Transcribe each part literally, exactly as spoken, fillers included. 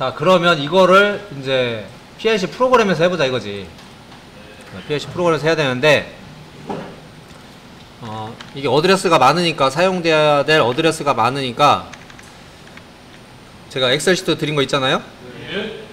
자, 그러면 이거를 이제 피엘씨 프로그램에서 해보자 이거지. 피엘씨 프로그램에서 해야 되는데, 어, 이게 어드레스가 많으니까, 사용돼야 될 어드레스가 많으니까, 제가 엑셀 시트 드린 거 있잖아요? 네.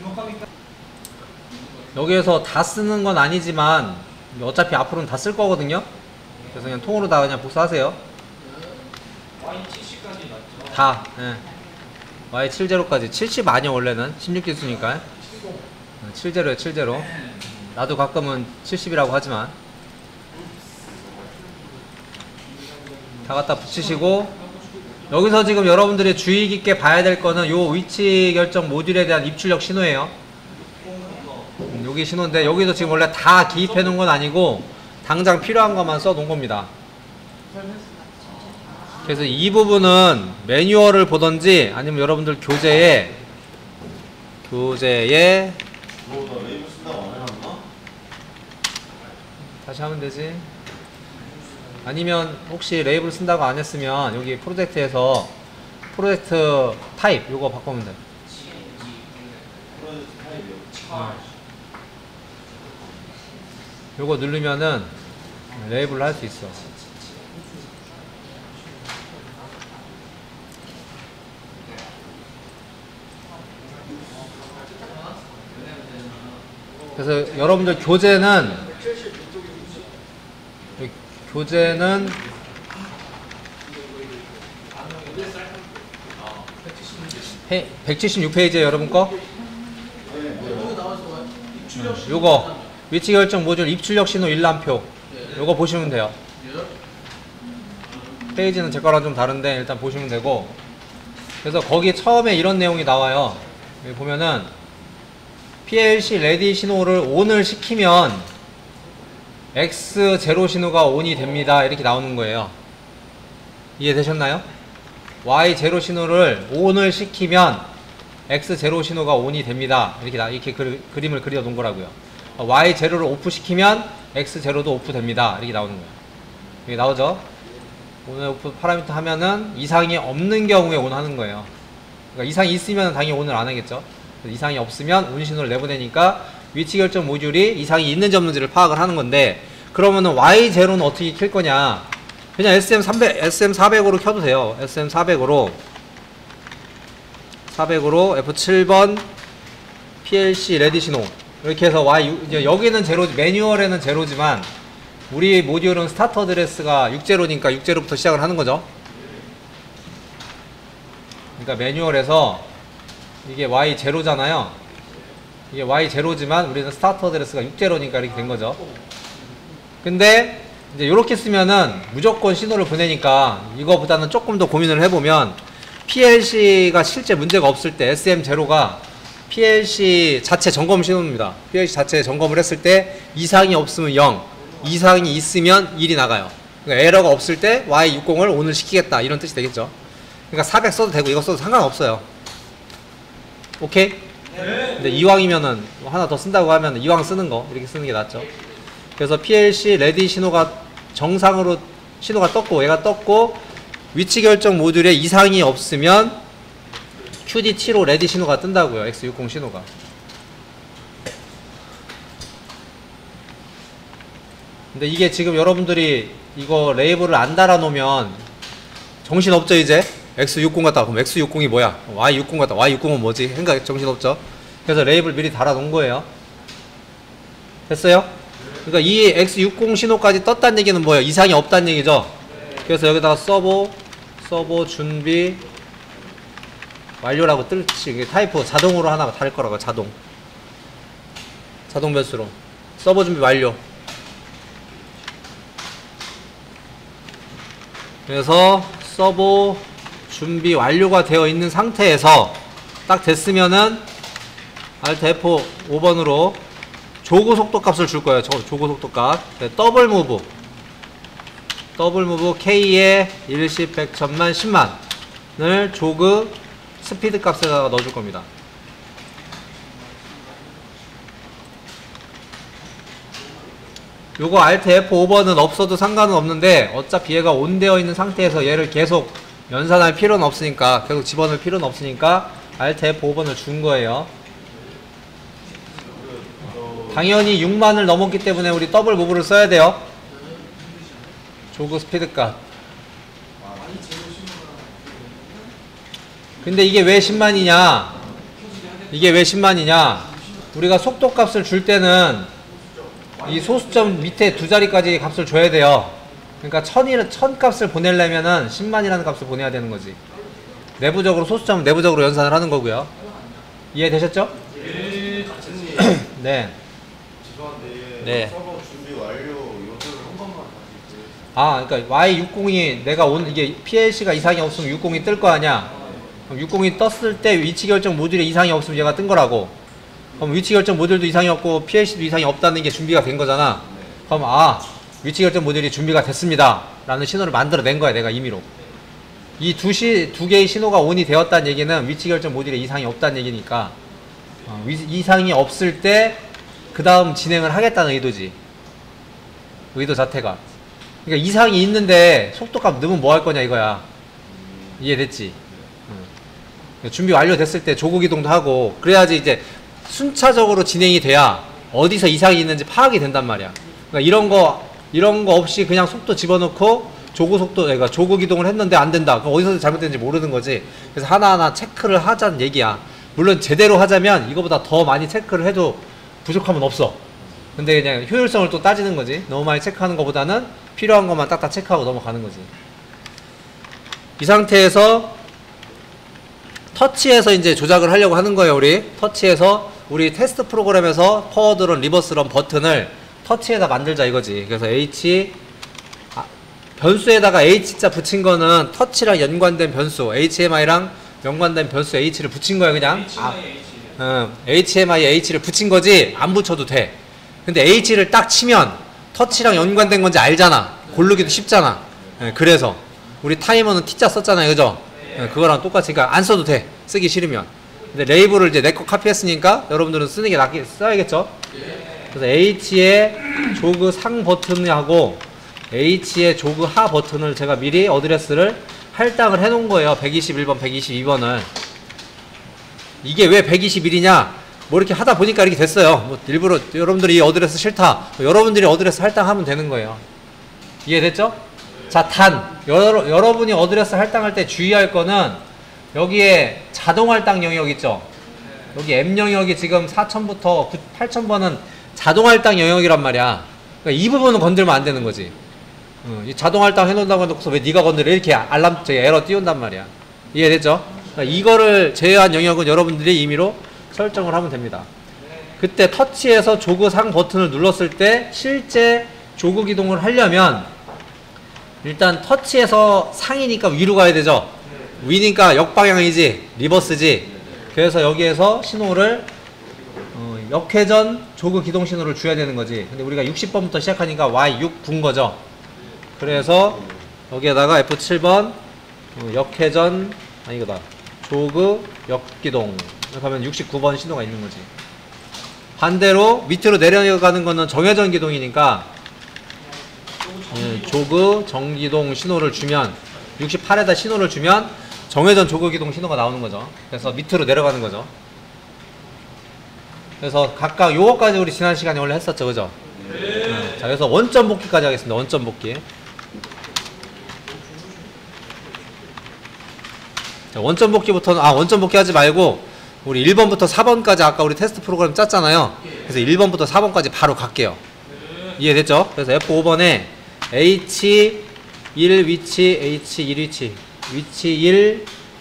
여기에서 다 쓰는 건 아니지만, 어차피 앞으로는 다 쓸 거거든요? 그래서 그냥 통으로 다 그냥 복사하세요. 와이 칠십까지 맞죠? 다, 예. 와이 칠십까지. 칠십 아니야, 원래는. 십육 기수니까. 칠십에요, 칠십. 나도 가끔은 칠십이라고 하지만. 다 갖다 붙이시고, 여기서 지금 여러분들이 주의 깊게 봐야 될 거는 요 위치 결정 모듈에 대한 입출력 신호예요. 음, 여기 신호인데, 여기도 지금 원래 다 기입해 놓은 건 아니고, 당장 필요한 것만 써 놓은 겁니다. 그래서 이 부분은 매뉴얼을 보던지 아니면 여러분들 교재에 교재에 다시 하면 되지. 아니면 혹시 레이블 쓴다고 안 했으면 여기 프로젝트에서 프로젝트 타입 요거 바꾸면 돼. 어. 요거 누르면은 레이블을 할 수 있어. 그래서 여러분들 교재는 교재는 백칠십육 페이지에 여러분 거 요거 위치 결정 모듈 입출력 신호 일람표 요거 보시면 돼요. 페이지는 제 거랑 좀 다른데 일단 보시면 되고, 그래서 거기 처음에 이런 내용이 나와요. 여기 보면은 피엘씨 레디 신호를 ON을 시키면 엑스 제로 신호가 ON이 됩니다. 이렇게 나오는 거예요. 이해되셨나요? 와이 제로 신호를 ON을 시키면 엑스 제로 신호가 ON이 됩니다. 이렇게, 나, 이렇게 그, 그림을 그려 놓은 거라고요. 와이 제로를 오프 시키면 엑스 제로도 오프 됩니다. 이렇게 나오는 거예요. 여기 나오죠? ON 오프 파라미터 하면은 이상이 없는 경우에 ON 하는 거예요. 그러니까 이상이 있으면 당연히 ON을 안 하겠죠? 이상이 없으면 ON 신호를 내보내니까 위치 결정 모듈이 이상이 있는지 없는지를 파악을 하는 건데, 그러면은 와이 제로는 어떻게 킬 거냐? 그냥 에스엠 삼백, 에스엠 사백으로 켜도 돼요. 에스엠 사백으로 사백으로 에프 칠 번 피엘씨 레디 신호 이렇게 해서 Y 이제 여기는 제로, 매뉴얼에는 제로지만 우리 모듈은 스타트 어드레스가 육십니까 육십부터 시작을 하는 거죠. 그러니까 매뉴얼에서 이게 와이 제로잖아요. 이게 와이 제로지만 우리는 스타트 어드레스가 육십니까 이렇게 된 거죠. 근데 이제 이렇게 쓰면은 무조건 신호를 보내니까 이거보다는 조금 더 고민을 해보면 피엘씨가 실제 문제가 없을 때 에스엠 제로가 피엘씨 자체 점검 신호입니다. 피엘씨 자체 점검을 했을 때 이상이 없으면 영, 이상이 있으면 일이 나가요. 그러니까 에러가 없을 때 와이 육십을 ON을 시키겠다 이런 뜻이 되겠죠. 그러니까 사백 써도 되고 이거 써도 상관없어요. 오케이? 네. 근데 이왕이면은 하나 더 쓴다고 하면 이왕 쓰는 거 이렇게 쓰는 게 낫죠. 그래서 피엘씨 레디 신호가 정상으로 신호가 떴고 얘가 떴고 위치 결정 모듈에 이상이 없으면 큐디티로 레디 신호가 뜬다고요. 엑스 육십 신호가. 근데 이게 지금 여러분들이 이거 레이블을 안 달아 놓으면 정신없죠 이제? 엑스 육십 같다. 그럼 엑스 육십이 뭐야? 와이 육십 같다. 와이 육십은 뭐지? 생각 정신없죠? 그래서 레이블 미리 달아 놓은 거예요. 됐어요? 그러니까 이 엑스 육십 신호까지 떴다는 얘기는 뭐예요? 이상이 없다는 얘기죠? 그래서 여기다가 서버, 서버 준비 완료라고 뜰지, 이게 타이프 자동으로 하나가 다를 거라고, 자동. 자동 변수로. 서버 준비 완료. 그래서 서버 준비 완료가 되어 있는 상태에서 딱 됐으면은 알트 에프 오 번으로 조그 속도 값을 줄 거예요. 저, 조그 속도 값. 네, 더블 무브. 더블 무브 K에 일십, 백, 천만, 십만을 조그 스피드 값에다가 넣어줄 겁니다. 요거 알트 에프 오 번은 없어도 상관은 없는데 어차피 얘가 온 되어 있는 상태에서 얘를 계속 연산할 필요는 없으니까, 계속 집어넣을 필요는 없으니까 알트 에프 오 번을 준 거예요. 당연히 육만을 넘었기 때문에 우리 더블 무브를 써야 돼요. 조그 스피드 값. 근데 이게 왜 십만이냐? 이게 왜 십만이냐? 우리가 속도 값을 줄 때는 이 소수점 밑에 두 자리까지 값을 줘야 돼요. 그러니까 천이, 천 값을 보내려면은 십만이라는 값을 보내야 되는 거지. 내부적으로 소수점 내부적으로 연산을 하는 거고요. 이해되셨죠? 네. 네. 죄송한데 네. 서버 준비 완료 요소를 한 번만 다시 보여주세요. 아, 그러니까 와이 육십이 내가 온 이게 피엘씨가 이상이 없으면 육십이 뜰 거 아니야. 그럼 육십이 떴을 때 위치 결정 모듈에 이상이 없으면 얘가 뜬 거라고. 그럼 위치 결정 모듈도 이상이 없고 피엘씨도 이상이 없다는 게 준비가 된 거잖아. 그럼 아, 위치 결정 모듈이 준비가 됐습니다 라는 신호를 만들어 낸 거야, 내가 임의로. 이 두 시, 두 개의 신호가 온이 되었다는 얘기는 위치 결정 모듈에 이상이 없다는 얘기니까 어, 위, 이상이 없을 때 그 다음 진행을 하겠다는 의도지. 의도 자체가. 그러니까 이상이 있는데 속도값 넣으면 뭐 할 거냐 이거야. 이해됐지? 응. 준비 완료됐을 때 조국 이동도 하고 그래야지 이제 순차적으로 진행이 돼야 어디서 이상이 있는지 파악이 된단 말이야. 그러니까 이런 거 이런 거 없이 그냥 속도 집어넣고 조국 속도, 그러니까 조국 이동을 했는데 안 된다. 그럼 어디서 잘못됐는지 모르는 거지. 그래서 하나하나 체크를 하자는 얘기야. 물론 제대로 하자면 이거보다 더 많이 체크를 해도 부족함은 없어. 근데 그냥 효율성을 또 따지는 거지. 너무 많이 체크하는 것보다는 필요한 것만 딱딱 체크하고 넘어가는 거지. 이 상태에서 터치해서 이제 조작을 하려고 하는 거예요. 우리 터치해서 우리 테스트 프로그램에서 포워드런, 리버스런 버튼을 터치에다 만들자 이거지. 그래서 H 아, 변수에다가 H자 붙인 거는 터치랑 연관된 변수, 에이치엠아이랑 연관된 변수 H를 붙인 거야 그냥. 아, 음, 에이치엠아이 H를 붙인 거지 안 붙여도 돼. 근데 H를 딱 치면 터치랑 연관된 건지 알잖아. 고르기도 쉽잖아. 예, 그래서 우리 타이머는 T자 썼잖아요, 그죠? 예, 그거랑 똑같이 그러니까 안 써도 돼. 쓰기 싫으면. 근데 레이블을 이제 내 거 카피했으니까 여러분들은 쓰는 게 낫게 써야겠죠? 그래서 H의 조그 상 버튼하고 H의 조그 하 버튼을 제가 미리 어드레스를 할당을 해 놓은 거예요. 백이십일 번, 백이십이 번을. 이게 왜 백이십일이냐? 뭐 이렇게 하다 보니까 이렇게 됐어요. 뭐 일부러 여러분들이 이 어드레스 싫다. 뭐 여러분들이 어드레스 할당하면 되는 거예요. 이해됐죠? 자, 단 여러, 여러분이 어드레스 할당할 때 주의할 거는 여기에 자동 할당 영역 있죠? 여기 M 영역이 지금 사천부터 팔천 번은 자동 할당 영역이란 말이야. 그러니까 이 부분은 건들면 안 되는 거지. 어, 이 자동 할당 해놓는다고 해놓고서 왜 네가 건드려? 이렇게 알람, 저기 에러 띄운단 말이야. 이해됐죠? 그러니까 이거를 제외한 영역은 여러분들이 임의로 설정을 하면 됩니다. 그때 터치해서 조그 상 버튼을 눌렀을 때 실제 조그 이동을 하려면 일단 터치해서 상이니까 위로 가야 되죠. 위니까 역방향이지, 리버스지. 그래서 여기에서 신호를 어, 역회전 조그 기동 신호를 줘야 되는 거지. 근데 우리가 육십 번부터 시작하니까 와이 육 군 거죠. 그래서 여기에다가 에프 칠 번 어, 역회전 아니 이거다 조그 역기동 이렇게 하면 육십구 번 신호가 있는 거지. 반대로 밑으로 내려가는 거는 정회전 기동이니까 예, 조그 정기동 신호를 주면 육십팔에다 신호를 주면 정회전 조그 기동 신호가 나오는 거죠. 그래서 밑으로 내려가는 거죠. 그래서 각각 요거까지 우리 지난 시간에 원래 했었죠, 그죠? 네. 네. 자, 그래서 원점 복귀까지 하겠습니다. 원점 복귀. 자, 원점 복귀부터는 아 원점 복귀 하지 말고 우리 일 번부터 사 번까지 아까 우리 테스트 프로그램 짰잖아요. 그래서 일 번부터 사 번까지 바로 갈게요. 이해됐죠? 그래서 에프 오 번에 에이치 일 위치, 에이치 일 위치, 위치 일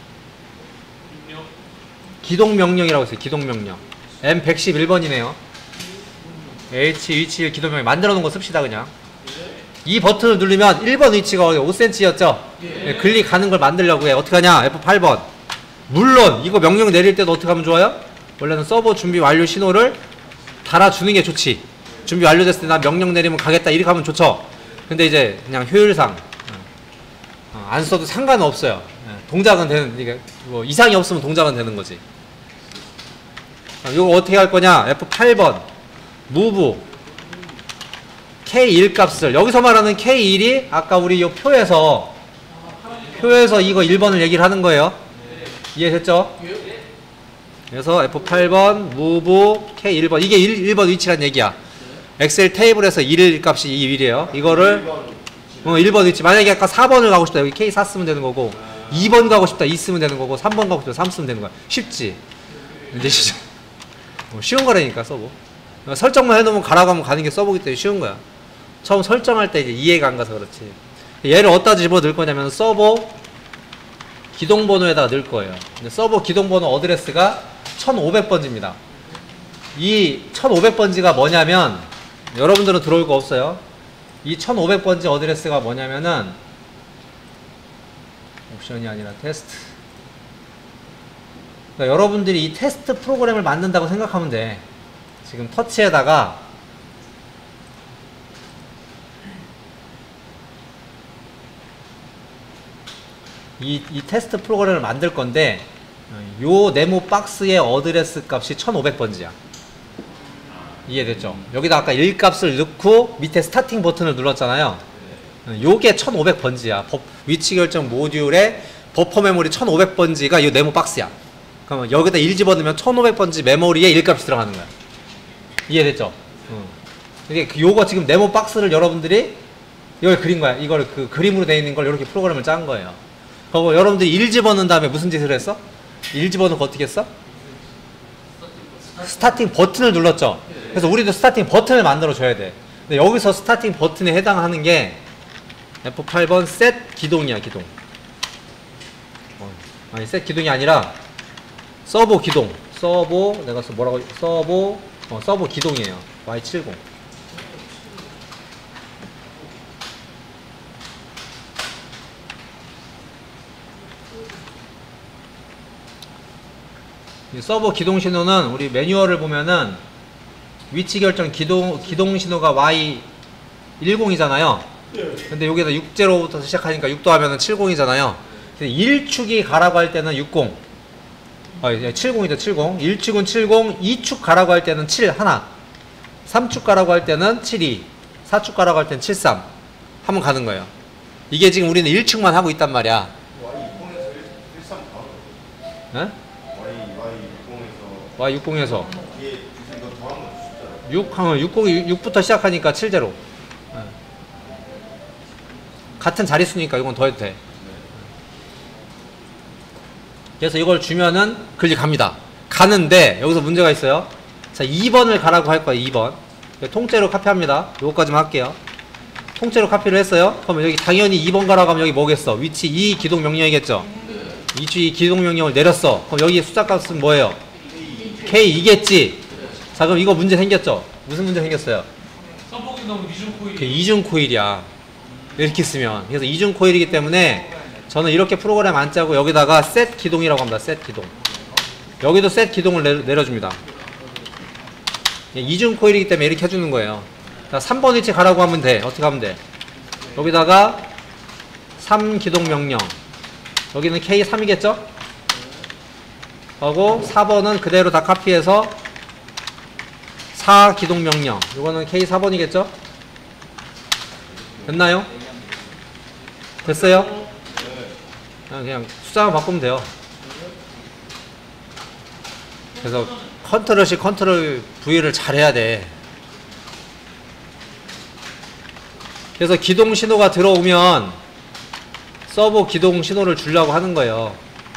기동 명령이라고 했어요. 기동 명령. 엠 백십일 번이네요. H 위치 일 기동 명령 만들어 놓은 거 씁시다 그냥. 이 버튼을 누르면 일 번 위치가 오 센티미터였죠? 네, 클릭하는 걸 만들려고 해. 어떻게 하냐? 에프 팔 번. 물론 이거 명령 내릴 때도 어떻게 하면 좋아요? 원래는 서버 준비 완료 신호를 달아주는 게 좋지. 준비 완료됐을 때 나 명령 내리면 가겠다 이렇게 하면 좋죠. 근데 이제 그냥 효율상 어, 안 써도 상관은 없어요. 동작은 되는, 이게 뭐 이상이 없으면 동작은 되는 거지. 이거 어떻게 할 거냐? 에프 팔 번 move 케이 일 값을 여기서 말하는 케이 일이 아까 우리 요 표에서 표에서 이거 일 번을 얘기를 하는 거예요. 이해됐죠? 그래서 에프 팔 번, move K 일 번. 이게 일 번 위치란 얘기야. 엑셀 테이블에서 일 값이 이 일이에요. 이거를 어, 일 번 위치. 만약에 아까 사 번을 가고 싶다. 여기 K 사 쓰면 되는 거고, 이 번 가고 싶다. 이 쓰면 되는 거고, 삼 번 가고 싶다. 삼 쓰면 되는 거야. 쉽지? 이제 쉽죠. 어, 쉬운 거라니까, 서버. 어, 설정만 해놓으면 가라고 하면 가는 게 서버기 때문에 쉬운 거야. 처음 설정할 때 이제 이해가 안 가서 그렇지. 얘를 어디다 집어 넣을 거냐면 서버 기동번호에다가 넣을 거예요. 근데 서버 기동번호 어드레스가 천오백 번지입니다. 이 천오백 번지가 뭐냐면, 여러분들은 들어올 거 없어요. 이 천오백 번지 어드레스가 뭐냐면은, 옵션이 아니라 테스트. 그러니까 여러분들이 이 테스트 프로그램을 만든다고 생각하면 돼. 지금 터치에다가 이, 이 테스트 프로그램을 만들 건데, 요 네모 박스의 어드레스 값이 천오백 번지야. 이해됐죠? 여기다 아까 일 값을 넣고 밑에 스타팅 버튼을 눌렀잖아요. 요게 천오백 번지야. 위치 결정 모듈의 버퍼 메모리 천오백 번지가 이 네모 박스야. 그러면 여기다 일 집어넣으면 천오백 번지 메모리에 일 값이 들어가는 거야. 이해됐죠? 어. 이게 요거 지금 네모 박스를 여러분들이 이걸 그린 거야. 이걸 그 그림으로 되어 있는 걸 이렇게 프로그램을 짠 거예요. 그리고 여러분들이 일 집어넣은 다음에 무슨 짓을 했어? 일 집어넣고 어떻게 했어? 스타팅 버튼을 눌렀죠. 그래서 우리도 스타팅 버튼을 만들어 줘야 돼. 근데 여기서 스타팅 버튼에 해당하는 게 에프 팔 번 셋 기동이야. 기동. 어, 아니 셋 기동이 아니라 서버 기동. 서버 내가 뭐라고 서버 어, 서버 기동이에요. 와이 칠십. 이 서버 기동 신호는 우리 매뉴얼을 보면은 위치 결정 기동 기동 신호가 와이 십이잖아요. 근데 여기다 육십부터 시작하니까 육 더하면은 칠십이잖아요. 일 축이 가라고 할 때는 육십. 아, 칠십이죠, 칠십. 일 축은 칠십, 이 축 가라고 할 때는 칠, 하나. 삼 축 가라고 할 때는 칠십이, 사 축 가라고 할 때는 칠십삼. 하면 가는 거예요. 이게 지금 우리는 일 축만 하고 있단 말이야. 와이 육십에서 일삼 가로. 에? 와이 육십에서 와이 육십에서 뒤에 이거 더한 거 숫자로. 육 하면 육십, 육부터 시작하니까 칠 제로. 네. 같은 자릿수니까 이건 더해도 돼. 그래서 이걸 주면은 글리 갑니다. 가는데 여기서 문제가 있어요. 자, 이 번을 가라고 할 거예요. 이 번. 통째로 카피합니다. 요거까지만 할게요. 통째로 카피를 했어요. 그러면 여기 당연히 이 번 가라고 하면 여기 뭐겠어? 위치 이 기동 명령이겠죠? 이 기동 명령을 내렸어. 그럼 여기 숫자 값은 뭐예요? K 이겠지? 자, 그럼 이거 문제 생겼죠? 무슨 문제 생겼어요? 서버 기동 이중 코일. 그 이중 코일이야. 이렇게 쓰면. 그래서 이중 코일이기 때문에 저는 이렇게 프로그램 안 짜고 여기다가 셋 기동이라고 합니다. 셋 기동. 여기도 셋 기동을 내, 내려줍니다. 이중 코일이기 때문에 이렇게 해주는 거예요. 자, 삼 번 위치 가라고 하면 돼. 어떻게 하면 돼? 여기다가 삼 기동 명령. 여기는 케이 삼이겠죠? 하고 사 번은 그대로 다 카피해서 사 기동 명령. 이거는 케이 사 번이겠죠? 됐나요? 됐어요? 그냥, 그냥 숫자만 바꾸면 돼요. 그래서 컨트롤 C 컨트롤 V를 잘 해야 돼. 그래서 기동 신호가 들어오면 서버 기동 신호를 주려고 하는 거예요.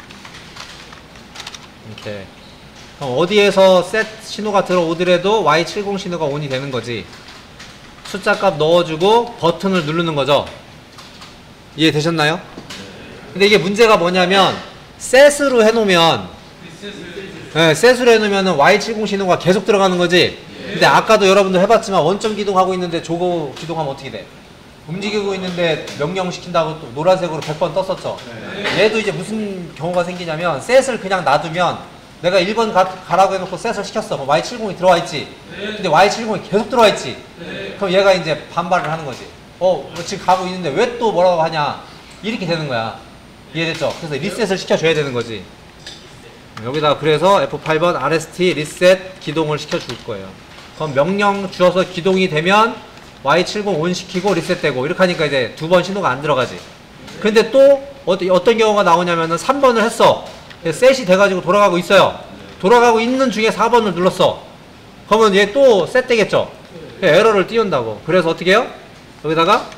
이렇게. 어디에서 셋 신호가 들어오더라도 와이 칠십 신호가 온이 되는 거지. 숫자 값 넣어주고 버튼을 누르는 거죠. 이해되셨나요? 근데 이게 문제가 뭐냐면 셋으로 해놓으면 네, 셋으로 해놓으면 와이 칠십 신호가 계속 들어가는 거지. 근데 아까도 여러분들 해봤지만 원점 기동하고 있는데 저거 기동하면 어떻게 돼? 움직이고 있는데 명령 시킨다고 또 노란색으로 백 번 떴었죠. 얘도 이제 무슨 경우가 생기냐면 셋을 그냥 놔두면 내가 일 번 가, 가라고 해놓고 셋을 시켰어. 뭐 와이 칠십이 들어와 있지. 근데 와이 칠십이 계속 들어와 있지. 그럼 얘가 이제 반발을 하는 거지. 어, 뭐 지금 가고 있는데 왜 또 뭐라고 하냐. 이렇게 되는 거야. 이해됐죠? 그래서 리셋을 시켜줘야 되는 거지. 여기다 그래서 에프 팔 번 알에스티 리셋 기동을 시켜줄 거예요. 그럼 명령 주어서 기동이 되면 와이 칠십 온 시키고 리셋되고 이렇게 하니까 이제 두 번 신호가 안 들어가지. 근데 또 어떤 경우가 나오냐면은 삼 번을 했어. 셋이 돼가지고 돌아가고 있어요. 돌아가고 있는 중에 사 번을 눌렀어. 그러면 얘 또 셋되겠죠? 에러를 띄운다고. 그래서 어떻게 해요? 여기다가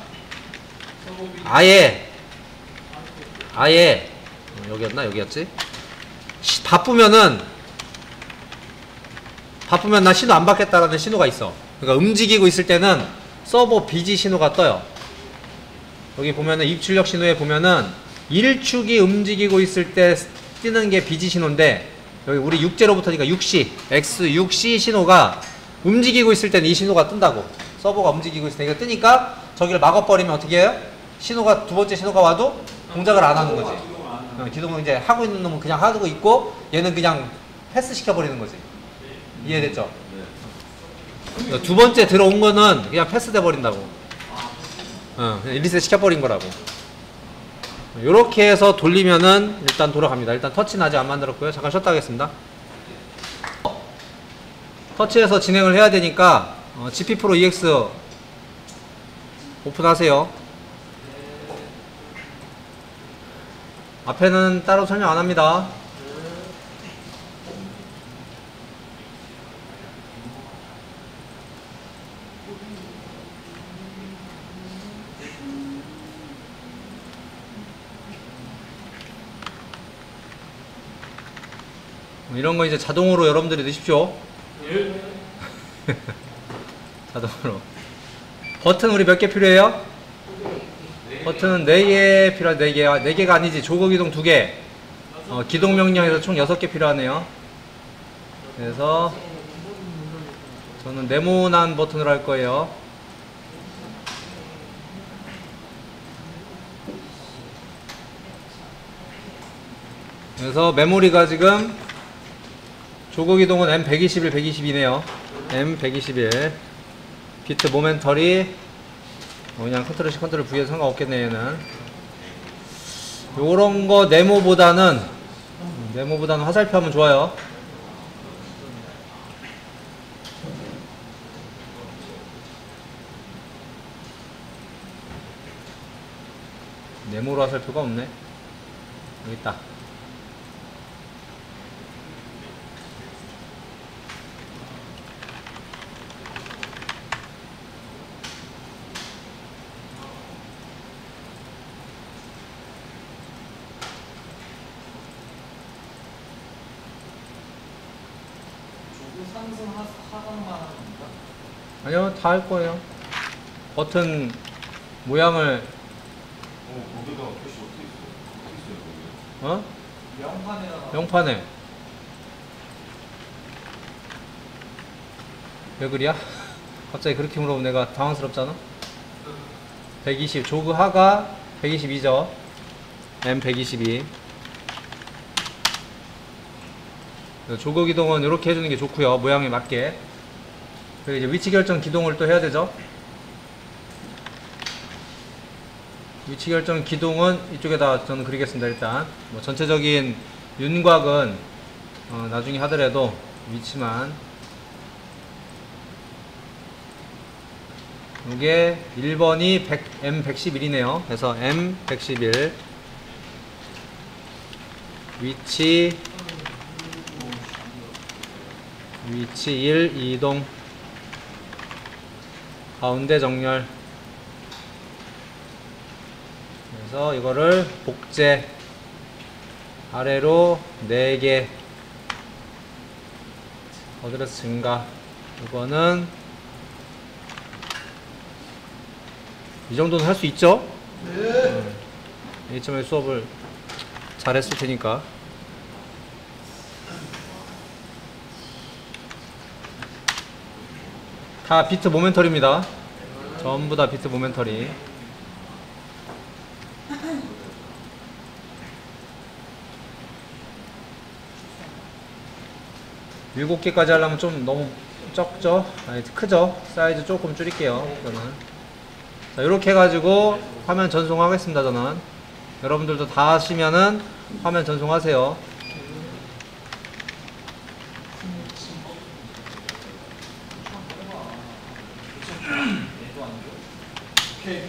아예 아예 어, 여기였나? 여기였지? 시, 바쁘면은 바쁘면 나 신호 안 받겠다라는 신호가 있어. 그러니까 움직이고 있을 때는 서버 비지 신호가 떠요. 여기 보면은 입출력 신호에 보면은 일축이 움직이고 있을 때 뜨는 게 비지 신호인데, 여기 우리 육 제로부터니까 육 씨, 엑스 육 씨 신호가 움직이고 있을 때는 이 신호가 뜬다고. 서버가 움직이고 있을 때 이거 뜨니까 저기를 막아버리면 어떻게 해요? 신호가 두 번째 신호가 와도 동작을 안 하는 거지. 어, 기동을 이제 하고 있는 놈은 그냥 하고 있고 얘는 그냥 패스 시켜버리는 거지. 이해됐죠? 네. 두 번째 들어온 거는 그냥 패스 돼버린다고. 어, 그냥 리셋 시켜버린 거라고. 요렇게 해서 돌리면은 일단 돌아갑니다. 일단 터치는 아직 안 만들었고요. 잠깐 쉬었다 하겠습니다. 터치해서 진행을 해야 되니까 어, 지피 프로 이엑스 오픈하세요. 앞에는 따로 설명 안 합니다. 이런 거 이제 자동으로 여러분들이 넣으십시오. 예. 자동으로. 버튼 우리 몇 개 필요해요? 버튼은 네 개 필요하, 네 개. 네 개가 아니지. 조거 기동 두 개. 어, 기동 명령에서 총 여섯 개 필요하네요. 그래서 저는 네모난 버튼으로 할 거예요. 그래서 메모리가 지금 조거 기동은 엠 백이십일, 백이십이네요. 엠 백이십일. 비트 모멘터리. 어, 그냥 컨트롤 C, 컨트롤 V에서 상관없겠네, 얘는. 요런 거 네모보다는, 네모보다는 화살표 하면 좋아요. 네모로 화살표가 없네. 여기 있다. 상승 하, 하강만 하는 건가? 아니요, 다 할 거예요. 버튼 모양을, 어, 거기다가 표시 어떻게 있어? 어떻게 있어요, 어? 명판에다가 명판에. 왜 그리야? 갑자기 그렇게 물어보면 내가 당황스럽잖아? 백이십, 조그 하가 백이십이죠. 엠 백이십이. 조거 기동은 이렇게 해주는 게 좋고요. 모양에 맞게. 그리고 이제 위치 결정 기동을 또 해야 되죠. 위치 결정 기동은 이쪽에다 저는 그리겠습니다. 일단 뭐 전체적인 윤곽은 어 나중에 하더라도 위치만. 이게 일 번이 엠 백십일이네요. 그래서 엠 백십일 위치 위치 일, 이동, 가운데 정렬. 그래서 이거를 복제, 아래로 네 개, 어드레스 증가. 이거는 이 정도는 할 수 있죠? 네. 이점의 수업을 잘했을 테니까. 다 비트 모멘터리입니다. 전부 다 비트 모멘터리. 일곱 개까지 하려면 좀 너무 적죠? 아니, 크죠? 사이즈 조금 줄일게요. 저는. 자, 이렇게 해가지고 화면 전송하겠습니다. 저는. 여러분들도 다 하시면은 화면 전송하세요. 오케이.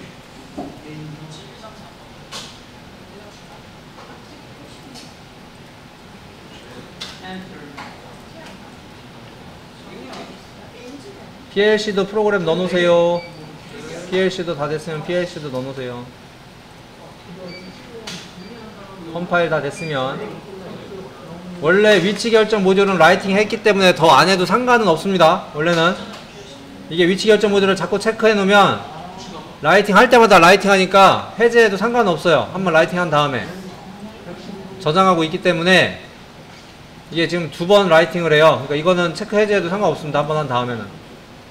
엔터. 피엘씨도 프로그램 넣어놓으세요. 피엘씨도 다 됐으면 피엘씨도 넣어놓으세요. 컴파일 다 됐으면. 원래 위치 결정 모듈은 라이팅 했기 때문에 더 안 해도 상관은 없습니다. 원래는 이게 위치 결정 모듈을 자꾸 체크해 놓으면 라이팅 할 때마다 라이팅 하니까 해제해도 상관은 없어요. 한번 라이팅 한 다음에 저장하고 있기 때문에 이게 지금 두 번 라이팅을 해요. 그러니까 이거는 체크 해제해도 상관없습니다. 한 번 한 다음에는.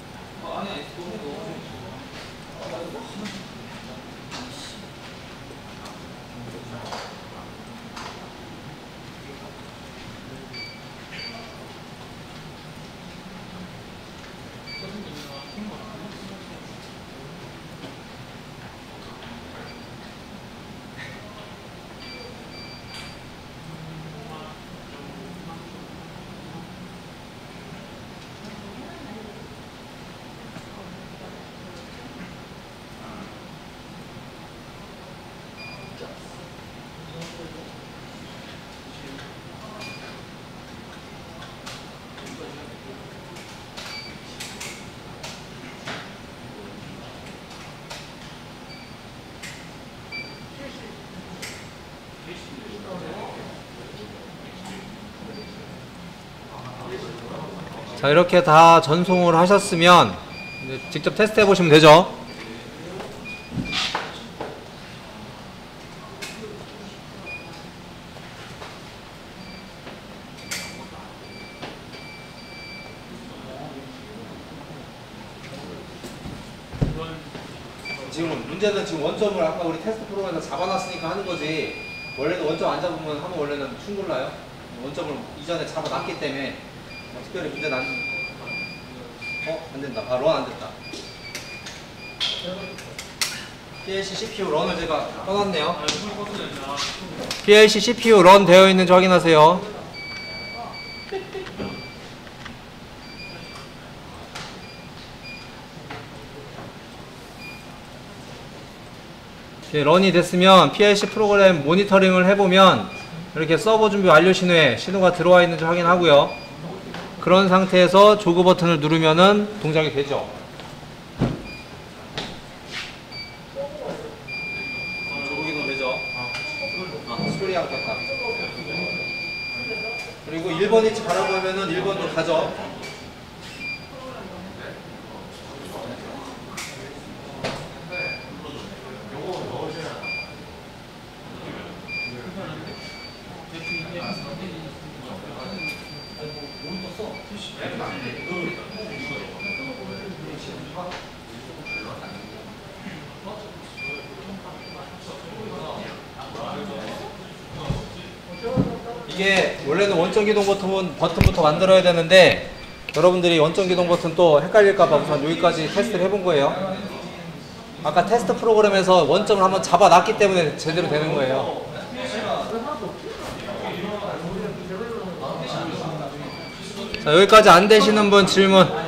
자, 이렇게 다 전송을 하셨으면 이제 직접 테스트 해보시면 되죠. 지금 문제는 지금 원점을 아까 우리 테스트 프로그램에서 잡아놨으니까 하는 거지, 원래는 원점 안 잡으면 하면 원래는 충돌 나요. 원점을 이전에 잡아놨기 때문에 뭐 특별히 문제는 안, 어? 안 된다. 아, 런 안 됐다. 피엘씨 씨피유 런을 제가 꺼놨네요. 피엘씨 씨피유 런 되어 있는지 확인하세요. 예, 런이 됐으면 피엘씨 프로그램 모니터링을 해보면 이렇게 서버 준비 완료 신호에 신호가 들어와 있는지 확인하고요. 그런 상태에서 조그 버튼을 누르면은 동작이 되죠. 조그 기능 되죠. 아, 스토리 안 켰다. 그리고 일 번 위치 가라고 하면은 일 번도 가죠. 이게 원래는 원점 기동 버튼, 버튼부터 만들어야 되는데 여러분들이 원점 기동 버튼 또 헷갈릴까봐 우선 여기까지 테스트를 해본 거예요. 아까 테스트 프로그램에서 원점을 한번 잡아놨기 때문에 제대로 되는 거예요. 자, 여기까지 안 되시는 분 질문.